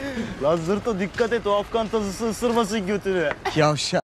Lan Zırto dikkat et, o Afgan tazısı ısırmasın götünü. Yavşak.